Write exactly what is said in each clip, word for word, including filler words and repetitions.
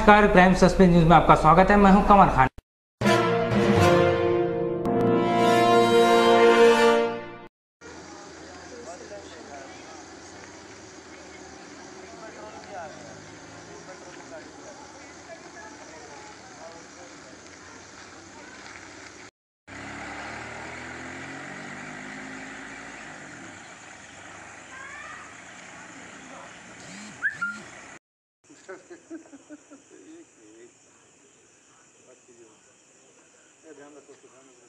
नमस्कार, crime suspense news में आपका स्वागत है। मैं हूं कमर खान। ध्यान रखो ध्यान रखो।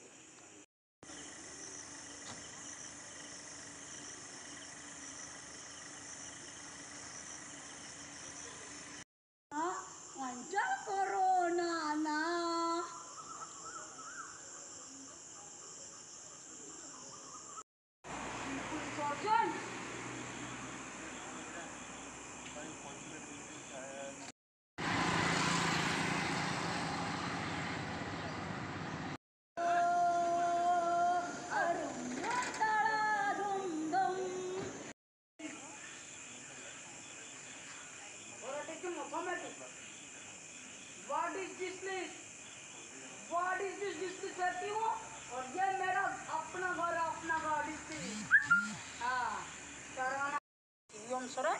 Anjay corona na. Sergeant. What is this list? What is this list करती हूँ और ये मेरा अपना घर अपना गाड़ी थी। हाँ, कराना। यम सर?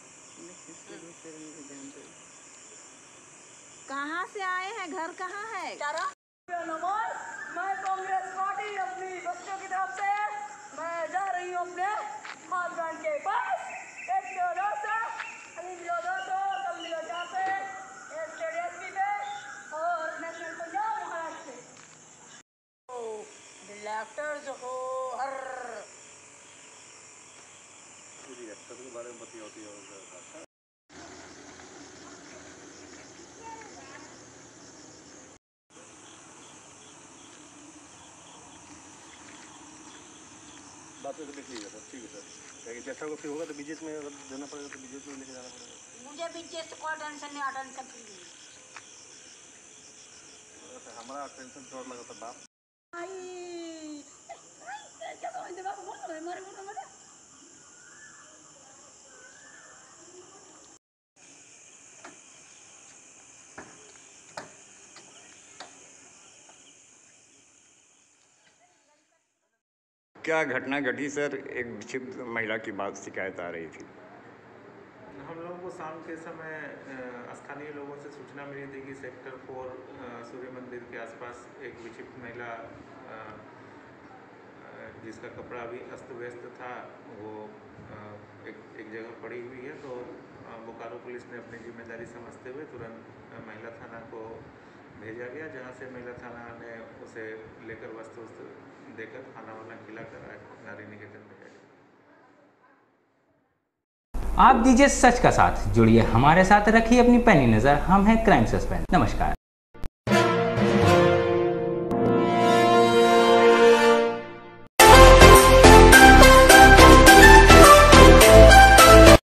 कहाँ से आए हैं? घर कहाँ है? चारा? मैं कांग्रेस पार्टी अपनी बच्चों की तरफ से मैं जा रही हूँ अपने खासदान के पास। एक चौदह से अलीम चौदह सौ तमिल जाते एसटीडीएसपी पे और नेशनल पंजाब महाराष्ट्र से डायरेक्टर्स हो हर एक्टर के बारे में बताइए होती है। बात तो देख लीजिएगा सर, ठीक है सर। क्या जैसा को फिर होगा तो बीजेस में अगर देना पड़ेगा तो बीजेस में लेके जाना पड़ेगा। मुझे बीजेस को टेंशन नहीं, टेंशन फ्री हमारा टेंशन जोर लगा था बाप। आई क्या समझते बाप बोल रहे मारे बोल रहे क्या घटना घटी सर? एक विक्षिप्त महिला की बात शिकायत आ रही थी। हम लोगों को शाम के समय स्थानीय लोगों से सूचना मिली थी कि सेक्टर फोर सूर्य मंदिर के आसपास एक विक्षिप्त महिला जिसका कपड़ा भी अस्त व्यस्त था वो एक एक जगह पड़ी हुई है। तो बोकारो पुलिस ने अपनी जिम्मेदारी समझते हुए तुरंत महिला थाना को भेजा गया, जहां से महिला थाना ने उसे लेकर वस्तु देकर खाना वाना खिलाकर नारी निकेतन में गया। आप दीजिए सच का साथ, जुड़िए हमारे साथ, रखिए अपनी पैनी नजर। हम हैं क्राइम सस्पेंस। नमस्कार।